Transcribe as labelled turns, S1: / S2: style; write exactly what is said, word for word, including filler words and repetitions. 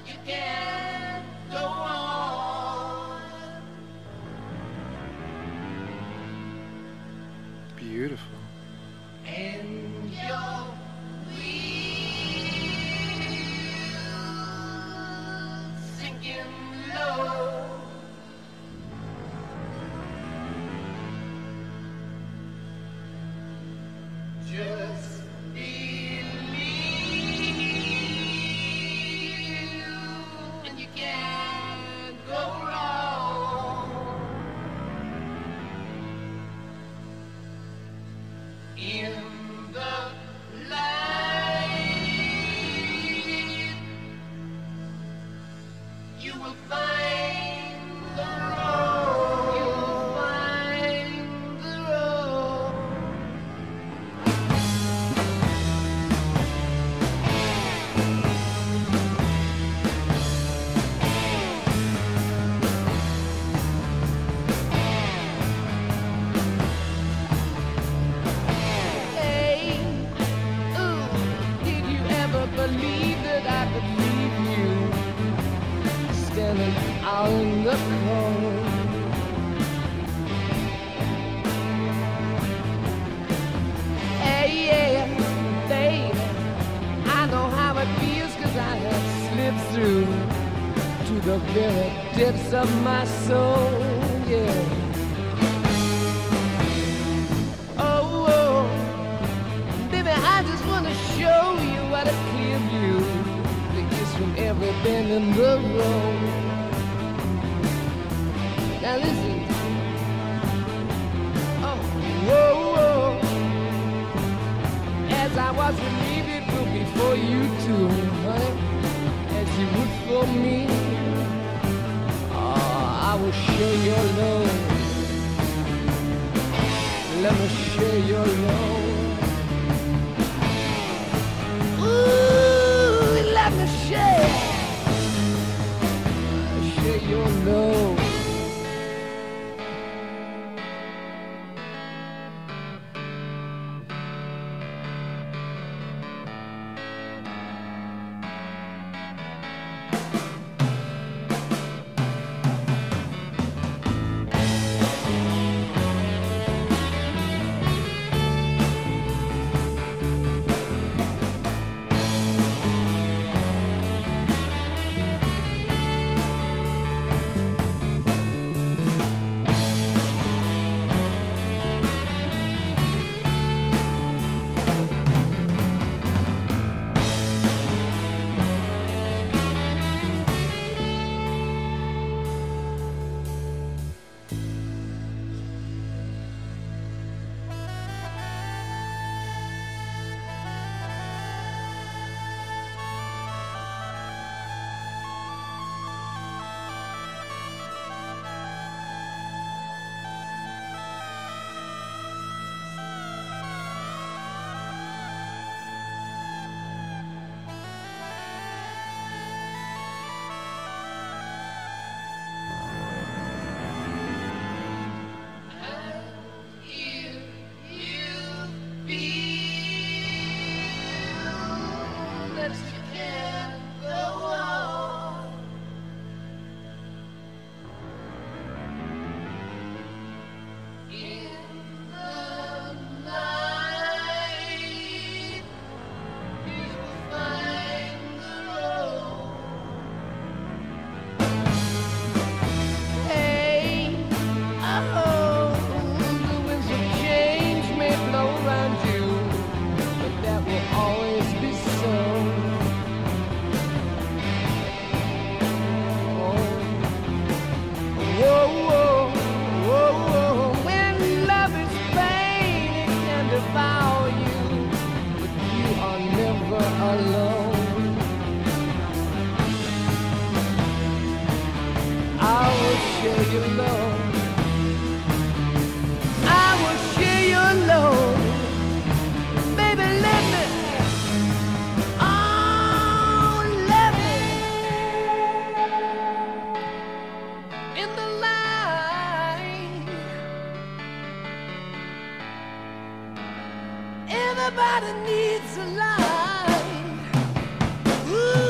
S1: you can't go on.
S2: Beautiful.
S1: And your wheels sinking low. Just believe, and you can't go wrong. In the light, you will find the road. You will find the road. Hey, ooh, did you ever believe that I could leave you standing out in the cold? Hey, yeah, baby, I know how it feels, 'cause I have slipped through to the very depths of my soul, yeah. Oh, oh, baby, I just wanna show you what a clear view there is from every bend in the road. Now listen. Oh, whoa, whoa. As I was relieved before you too, honey, as you would for me. Oh, I will share your love. Let me share your love. Ooh, let me share, share your love.
S3: Everybody needs a light. Ooh.